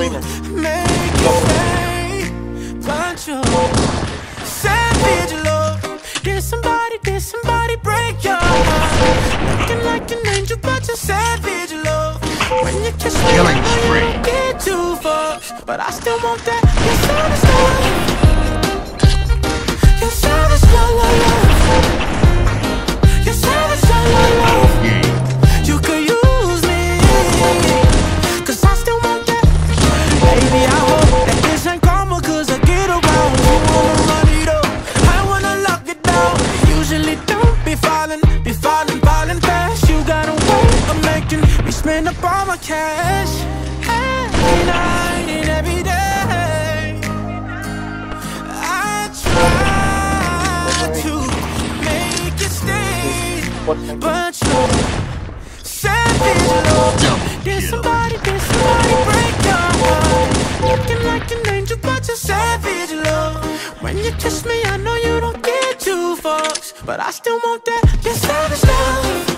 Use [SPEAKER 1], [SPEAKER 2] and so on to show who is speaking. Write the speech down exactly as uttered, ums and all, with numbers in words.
[SPEAKER 1] make you stay, but you savage love. Did somebody, did somebody break your heart? Looking like an angel, but you're savage love. When you kiss me, I know you don't get too far, but I still want that. You're savage love. You're savage love, love, love. You're savage love, love, love. You could use me, cause I still want that. Baby, I hope that this ain't karma, cause I get around. You wanna run it up, I wanna lock it down. Usually don't be falling, be falling, falling fast. You got a way of making me spend up all my cash. Every night and every day I try to make it stay, but you savage love. Did somebody, did somebody break your heart? Looking like an angel, but you're savage love. When you kiss me, I know you don't get two fucks, but I still want that. You're savage love.